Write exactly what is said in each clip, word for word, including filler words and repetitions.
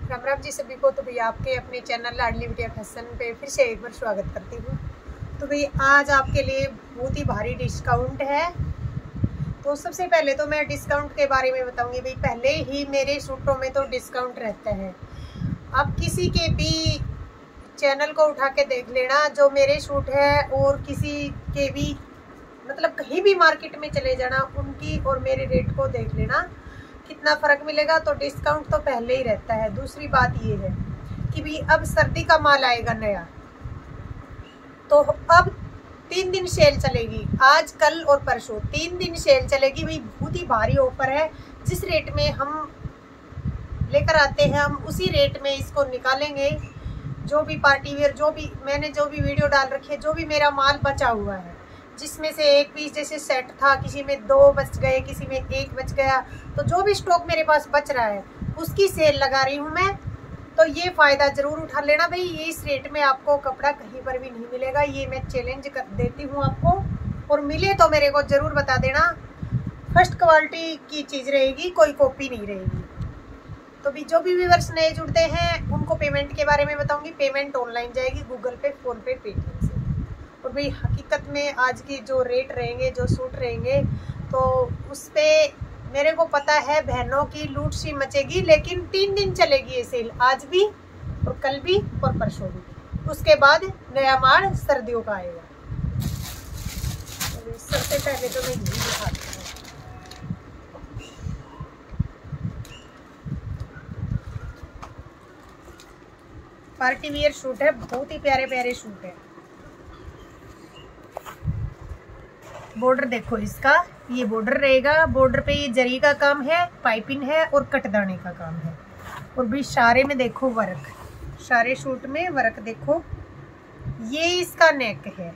राम राम जी सभी को। तो भाई आपके अपने चैनल लाडली बिटिया फैशन पे फिर से एक बार स्वागत करती हूँ। तो भाई आज आपके लिए बहुत ही भारी डिस्काउंट है। तो सबसे पहले तो मैं डिस्काउंट के बारे में बताऊंगी। भाई पहले ही मेरे सूटों में तो डिस्काउंट रहता है। आप किसी के भी चैनल को उठा के देख लेना जो मेरे सूट है, और किसी के भी मतलब कहीं भी मार्केट में चले जाना, उनकी और मेरे रेट को देख लेना कितना फ़र्क मिलेगा। तो डिस्काउंट तो पहले ही रहता है। दूसरी बात ये है कि भी अब सर्दी का माल आएगा नया, तो अब तीन दिन सेल चलेगी। आज कल और परसों तीन दिन सेल चलेगी। भाई बहुत ही भारी ऑफर है। जिस रेट में हम लेकर आते हैं हम उसी रेट में इसको निकालेंगे। जो भी पार्टी वेयर, जो भी मैंने जो भी वीडियो डाल रखी है, जो भी मेरा माल बचा हुआ है, जिसमें से एक पीस जैसे सेट था, किसी में दो बच गए, किसी में एक बच गया, तो जो भी स्टॉक मेरे पास बच रहा है उसकी सेल लगा रही हूँ मैं। तो ये फ़ायदा ज़रूर उठा लेना। भाई ये इस रेट में आपको कपड़ा कहीं पर भी नहीं मिलेगा। ये मैं चैलेंज कर देती हूँ आपको, और मिले तो मेरे को ज़रूर बता देना। फर्स्ट क्वालिटी की चीज़ रहेगी, कोई कॉपी नहीं रहेगी। तो भी जो भी व्यूअर्स नए जुड़ते हैं उनको पेमेंट के बारे में बताऊँगी। पेमेंट ऑनलाइन जाएगी, Google Pay, PhonePe, Paytm से। और भाई हकीकत में आज की जो रेट रहेंगे, जो सूट रहेंगे, तो उस पर मेरे को पता है बहनों की लूट सी मचेगी। लेकिन तीन दिन चलेगी ये सेल, आज भी और कल भी और परसों भी। उसके बाद नया माल सर्दियों का आएगा। तो सबसे पहले तो मैं यही दिखाती हूँ। पार्टी वियर सूट है, बहुत ही प्यारे प्यारे सूट है। बॉर्डर देखो इसका, ये बॉर्डर रहेगा। बॉर्डर पे ये जरी का काम है, पाइपिंग है और कटदाने का काम है। और भी सारे में देखो वर्क, सारे सूट में वर्क देखो। ये इसका नेक है,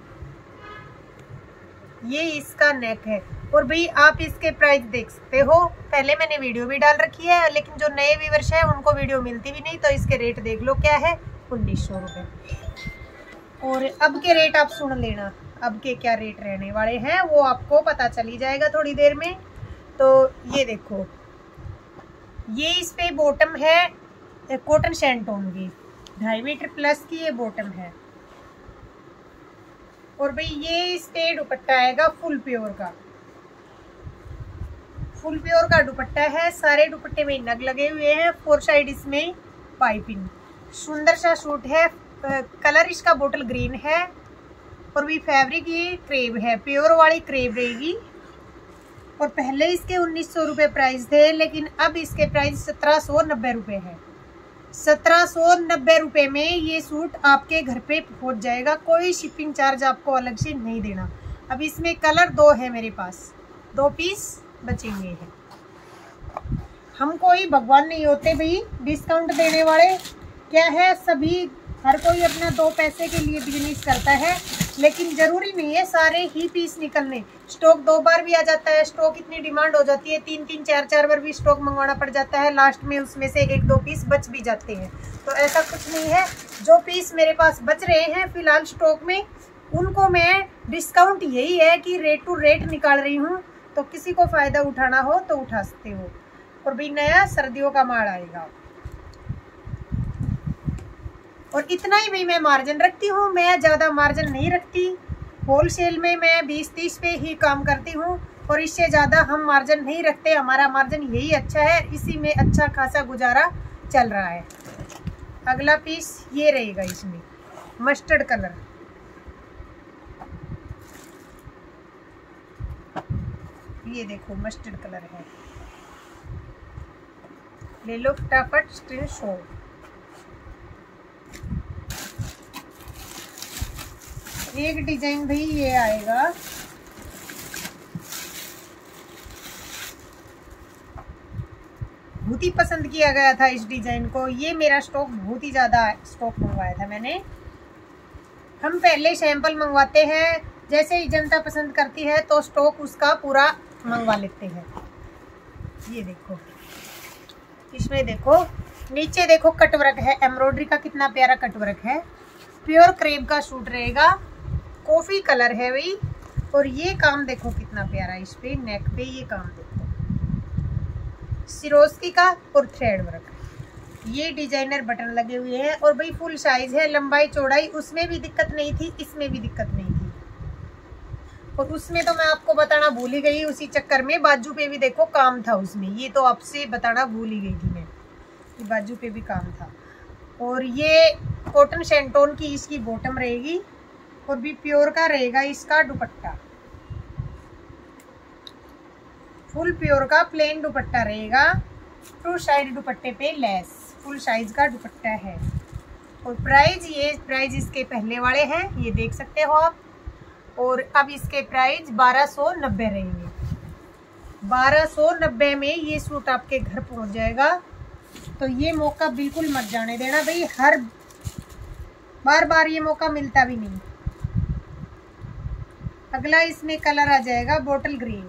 ये इसका नेक है। और भाई आप इसके प्राइस देख सकते हो। पहले मैंने वीडियो भी डाल रखी है, लेकिन जो नए व्यूअर्स हैं उनको वीडियो मिलती भी नहीं। तो इसके रेट देख लो क्या है, उन्नीस सौ रुपये। और अब के रेट आप सुन लेना, अब के क्या रेट रहने वाले हैं वो आपको पता चली जाएगा थोड़ी देर में। तो ये देखो, ये इस पे बॉटम है कॉटन शैंटोन की, ढाई मीटर प्लस की ये बॉटम है। और भाई ये इस पे दुपट्टा आएगा फुल प्योर का, फुल प्योर का दुपट्टा है। सारे दुपट्टे में नग लगे हुए हैं, फोर साइड इसमें पाइपिंग। सुंदर सा सूट है। कलर इसका बोटल ग्रीन है। और भी फैब्रिक ये क्रेप है, प्योर वाली क्रेप रहेगी। और पहले इसके उन्नीस सौ रुपये प्राइस थे, लेकिन अब इसके प्राइस सत्रह सौ नब्बे रुपये है। सत्रह सौ नब्बे रुपये में ये सूट आपके घर पे पहुंच जाएगा। कोई शिपिंग चार्ज आपको अलग से नहीं देना। अब इसमें कलर दो है मेरे पास, दो पीस बचे हुए हैं। हम कोई भगवान नहीं होते भाई डिस्काउंट देने वाले। क्या है, सभी हर कोई अपना दो पैसे के लिए बिजनेस करता है, लेकिन ज़रूरी नहीं है सारे ही पीस निकलने। स्टॉक दो बार भी आ जाता है। स्टॉक इतनी डिमांड हो जाती है, तीन तीन चार चार बार भी स्टॉक मंगवाना पड़ जाता है। लास्ट में उसमें से एक दो पीस बच भी जाते हैं। तो ऐसा कुछ नहीं है। जो पीस मेरे पास बच रहे हैं फिलहाल स्टॉक में, उनको मैं डिस्काउंट यही है कि रेट टू रेट निकाल रही हूँ। तो किसी को फ़ायदा उठाना हो तो उठा सकते हो। और भी नया सर्दियों का माल आएगा। और इतना ही भाई मैं मार्जिन रखती हूँ, मैं ज़्यादा मार्जिन नहीं रखती। होलसेल में मैं बीस तीस पे ही काम करती हूँ, और इससे ज़्यादा हम मार्जिन नहीं रखते। हमारा मार्जिन यही अच्छा है, इसी में अच्छा खासा गुजारा चल रहा है। अगला पीस ये रहेगा, इसमें मस्टर्ड कलर। ये देखो मस्टर्ड कलर है, ले लो फटाफट स्क्रीनशॉट। एक डिजाइन भाई ये आएगा, बहुत ही पसंद किया गया था इस डिजाइन को। ये मेरा स्टॉक बहुत ही ज़्यादा स्टॉक मंगवाया था मैंने। हम पहले सैंपल मंगवाते हैं, जैसे ही जनता पसंद करती है तो स्टॉक उसका पूरा मंगवा लेते हैं। ये देखो, इसमें देखो नीचे देखो कटवर्क है, एम्ब्रॉयडरी का कितना प्यारा कटवर्क है। प्योर क्रेप का सूट रहेगा, कॉफी कलर है भाई। और ये काम देखो कितना प्यारा, इस पे नेक पे ये काम देखो, सिरोस्की का और थ्रेड वर्क। ये डिजाइनर बटन लगे हुए हैं और भाई फुल साइज है, लंबाई चौड़ाई उसमें भी दिक्कत नहीं थी, इसमें भी दिक्कत नहीं थी। और उसमें तो मैं आपको बताना भूल ही गई, उसी चक्कर में बाजू पे भी देखो काम था उसमें, ये तो आपसे बताना भूल ही गई थी मैं कि बाजू पे भी काम था। और ये कॉटन शेंटोन की इसकी बॉटम रहेगी और भी प्योर का रहेगा इसका दुपट्टा, फुल प्योर का प्लेन दुपट्टा रहेगा। टू साइड दुपट्टे पे लेस, फुल साइज का दुपट्टा है। और प्राइस, ये प्राइस इसके पहले वाले हैं, ये देख सकते हो आप। और अब इसके प्राइस बारह सौ नब्बे रहेंगे। बारह सौ नब्बे में ये सूट आपके घर पहुंच जाएगा। तो ये मौका बिल्कुल मत जाने देना भाई, हर बार बार ये मौका मिलता भी नहीं। अगला इसमें कलर आ जाएगा बॉटल ग्रीन।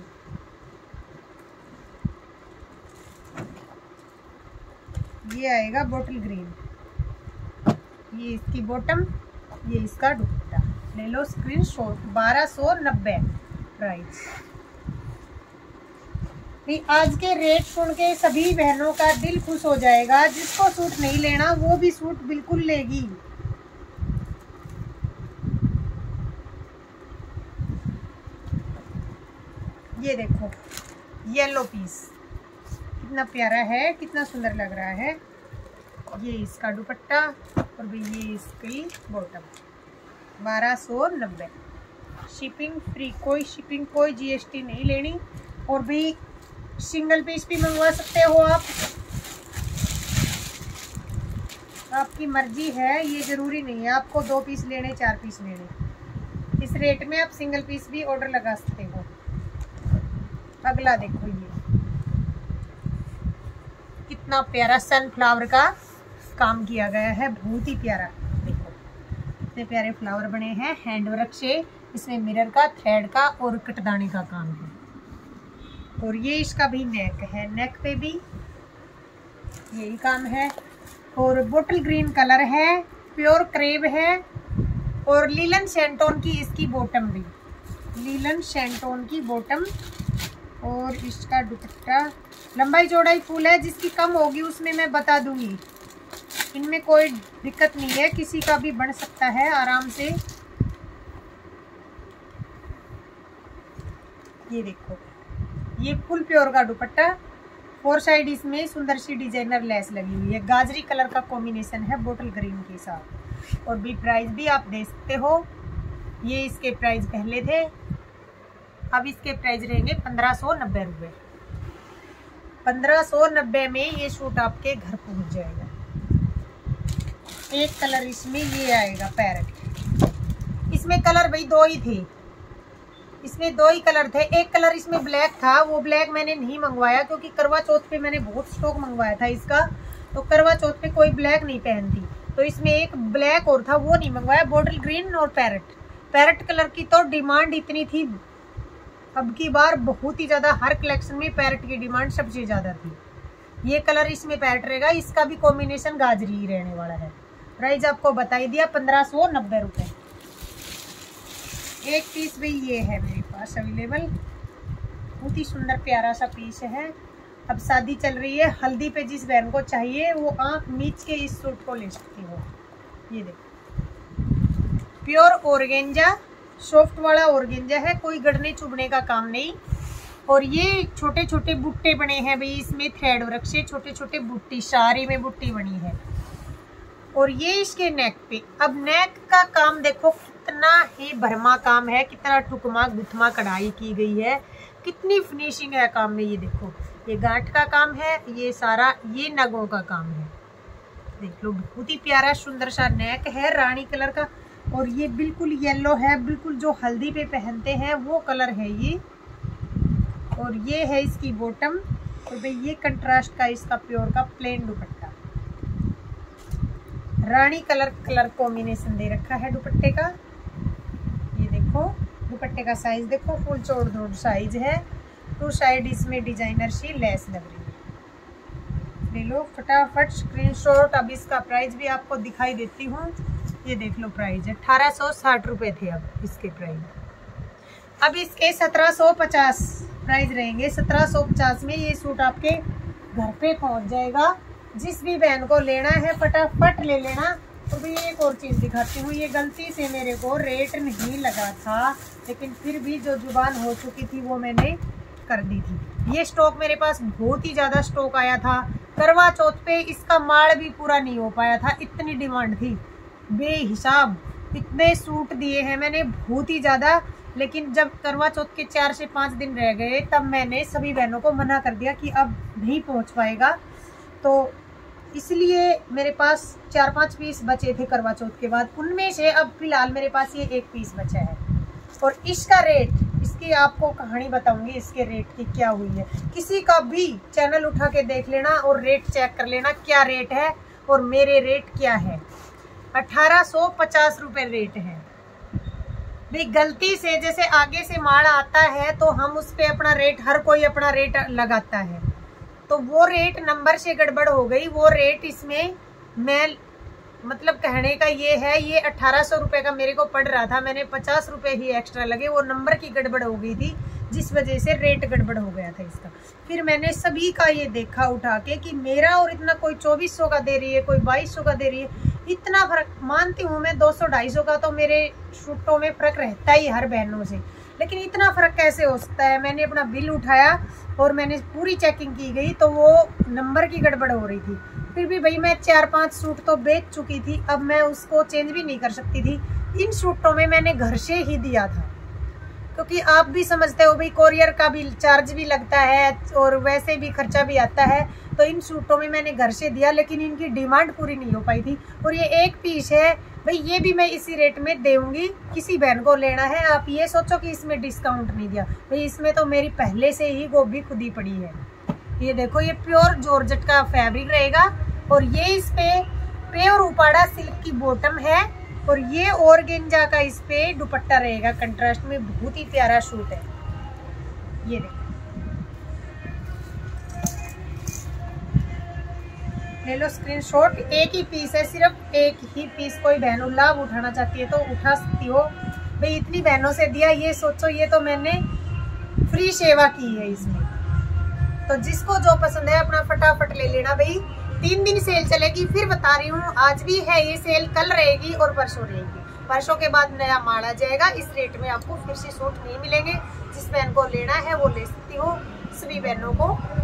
ये आएगा बॉटल ग्रीन, ये इसकी बॉटम, ये इसका दुपट्टा। ले लो स्क्रीनशॉट। बारह सौ नब्बे प्राइस। आज के रेट सुन के सभी बहनों का दिल खुश हो जाएगा। जिसको सूट नहीं लेना वो भी सूट बिल्कुल लेगी। ये देखो येलो पीस कितना प्यारा है, कितना सुंदर लग रहा है। ये इसका दुपट्टा और भी ये इसकी बॉटम। बारह सौ नब्बे, शिपिंग फ्री, कोई शिपिंग कोई जीएसटी नहीं लेनी। और भी सिंगल पीस भी मंगवा सकते हो आप, आपकी मर्जी है। ये जरूरी नहीं है आपको दो पीस लेने, चार पीस लेने। इस रेट में आप सिंगल पीस भी ऑर्डर लगा सकते हो। अगला देखो, ये कितना प्यारा सनफ्लावर का काम किया गया है, बहुत ही प्यारा। देखो इतने प्यारे फ्लावर बने हैं हैंड वर्क से। इसमें मिरर का, थ्रेड का और कटदाने का काम है। और ये इसका भी नेक है, नेक पे भी यही काम है। और बोटल ग्रीन कलर है, प्योर क्रेप है। और लीलन शेंटोन की इसकी बॉटम भी, लीलन शेंटोन की बॉटम। और इसका दुपट्टा, लंबाई चौड़ाई फुल है, जिसकी कम होगी उसमें मैं बता दूंगी। इनमें कोई दिक्कत नहीं है, किसी का भी बन सकता है आराम से। ये देखो ये फुल प्योर का दुपट्टा, फोर साइड इसमें सुंदर सी डिजाइनर लेस लगी हुई है। गाजरी कलर का कॉम्बिनेशन है बोटल ग्रीन के साथ। और भी प्राइस भी आप दे सकते हो। ये इसके प्राइस पहले थे, अब इसके प्राइस रहेंगे पंद्रह सौ नब्बे रुपये। पंद्रह सौ नब्बे में ये सूट आपके घर पहुंच जाएगा। एक कलर इसमें ये आएगा पैरेट। इसमें कलर भाई दो ही थे, इसमें दो ही कलर थे। एक कलर इसमें ब्लैक था, वो ब्लैक मैंने नहीं मंगवाया क्योंकि करवा चौथ पे मैंने बहुत स्टॉक मंगवाया था इसका। तो करवा चौथ पे कोई ब्लैक नहीं पहनती, तो इसमें एक ब्लैक और था, वो नहीं मंगवाया। बॉटल ग्रीन और पैरेट, पैरेट कलर की तो डिमांड इतनी थी अब की बार, बहुत ही ज्यादा। हर कलेक्शन में पैरेट की डिमांड सबसे ज्यादा थी। ये कलर इसमें पैरेट रहेगा, इसका भी कॉम्बिनेशन गाजरी ही रहने वाला है। प्राइस आपको बताई दिया पंद्रह सौ नब्बे रुपये। एक पीस भी ये है मेरे पास अवेलेबल, बहुत ही सुंदर प्यारा सा पीस है। अब शादी चल रही है, हल्दी पे जिस बहन को चाहिए वो आंख मीच के इस सूट को ले सकती हो। ये देखो प्योर ऑर्गेंजा, सॉफ्ट वाला ऑर्गेंजा है, कोई गड़ने चुभने का काम नहीं। और ये छोटे छोटे बुट्टे बने हैं भाई, इसमें थ्रेड वर्क से छोटे छोटे बुट्टी, सारी में बुट्टी बनी है। और ये इसके नेक पे, अब नेक का काम देखो कितना ही भरमा काम है, कितना टुकमा गुथमा कढ़ाई की गई है, कितनी फिनिशिंग है काम में। ये देखो ये गांठ का काम है, ये सारा ये नगों का काम है। देख लो बहुत ही प्यारा सुंदर सा नेक है रानी कलर का। और ये बिल्कुल येलो है, बिल्कुल जो हल्दी पे पहनते हैं वो कलर है ये। और ये है इसकी बॉटम। और भाई ये कंट्रास्ट का इसका प्योर का प्लेन दुपट्टा, रानी कलर कलर कॉम्बिनेशन दे रखा है दुपट्टे का। ये देखो दुपट्टे का साइज देखो, फुल चौड़ धोड़ साइज है। टू साइड इसमें डिजाइनर सी लेस लग रही है। ले लो फटाफट स्क्रीनशॉट। अब इसका प्राइस भी आपको दिखाई देती हूँ। ये देख लो प्राइस है अठारह सौ साठ रुपये थे अब इसके प्राइस। अब इसके सत्रह सौ पचास प्राइस रहेंगे। सत्रह सौ पचास में ये सूट आपके घर पे पहुंच जाएगा। जिस भी बहन को लेना है फटाफट ले लेना। तो भी एक और चीज़ दिखाती हूँ, ये गलती से मेरे को रेट नहीं लगा था, लेकिन फिर भी जो जुबान हो चुकी थी वो मैंने कर दी थी। ये स्टॉक मेरे पास बहुत ही ज़्यादा स्टॉक आया था, करवा चौथ पे इसका माल भी पूरा नहीं हो पाया था, इतनी डिमांड थी बेहिसाब। इतने सूट दिए हैं मैंने बहुत ही ज़्यादा, लेकिन जब करवा चौथ के चार से पाँच दिन रह गए तब मैंने सभी बहनों को मना कर दिया कि अब नहीं पहुंच पाएगा। तो इसलिए मेरे पास चार पांच पीस बचे थे करवा चौथ के बाद, उनमें से अब फिलहाल मेरे पास ये एक पीस बचा है। और इसका रेट, इसकी आपको कहानी बताऊंगी इसके रेट की क्या हुई है। किसी का भी चैनल उठा के देख लेना और रेट चेक कर लेना क्या रेट है और मेरे रेट क्या है। अठारह सौ पचास रुपये रेट है भाई। गलती से जैसे आगे से माल आता है तो हम उस पे अपना रेट, हर कोई अपना रेट लगाता है, तो वो रेट नंबर से गड़बड़ हो गई। वो रेट इसमें मैं मतलब कहने का ये है, ये अठारह सौ रुपये का मेरे को पड़ रहा था, मैंने पचास रुपये ही एक्स्ट्रा लगे, वो नंबर की गड़बड़ हो गई थी जिस वजह से रेट गड़बड़ हो गया था इसका। फिर मैंने सभी का ये देखा उठा के कि मेरा और इतना, कोई चौबीस सौ का दे रही है, कोई बाईस सौ का दे रही है, इतना फर्क। मानती हूँ मैं दो सौ ढाई सौ का तो मेरे सूटों में फर्क रहता ही हर बहनों से, लेकिन इतना फर्क कैसे हो सकता है। मैंने अपना बिल उठाया और मैंने पूरी चेकिंग की गई तो वो नंबर की गड़बड़ हो रही थी। फिर भी भाई मैं चार पांच सूट तो बेच चुकी थी, अब मैं उसको चेंज भी नहीं कर सकती थी। इन सूटों में मैंने घर से ही दिया था, क्योंकि आप भी समझते हो भाई कोरियर का भी चार्ज भी लगता है और वैसे भी खर्चा भी आता है। तो इन सूटों में मैंने घर से दिया, लेकिन इनकी डिमांड पूरी नहीं हो पाई थी। और ये एक पीस है भाई, ये भी मैं इसी रेट में दूंगी। किसी बहन को लेना है, आप ये सोचो कि इसमें डिस्काउंट नहीं दिया भाई, इसमें तो मेरी पहले से ही गोभी खुदी पड़ी है। ये देखो, ये प्योर जॉर्जेट का फैब्रिक रहेगा और ये इस पे प्योर उपाड़ा सिल्क की बॉटम है और ये ऑर्गेंजा का इस पे दुपट्टा रहेगा कंट्रास्ट में। बहुत ही प्यारा सूट है। ये देखो, ले लो स्क्रीनशॉट। एक ही पीस है, सिर्फ एक ही पीस। कोई बहन लाभ उठाना चाहती है तो उठा सकती हो भाई। इतनी बहनों से दिया, ये सोचो ये तो मैंने फ्री सेवा की है इसमें। तो जिसको जो पसंद है अपना फटाफट ले लेना भाई। तीन दिन सेल चलेगी, फिर बता रही हूँ, आज भी है ये सेल, कल रहेगी और परसों रहेगी। परसों के बाद नया माल आ जाएगा। इस रेट में आपको फिर से सूट नहीं मिलेंगे। जिस बहन को लेना है वो ले सकती हो। सभी बहनों को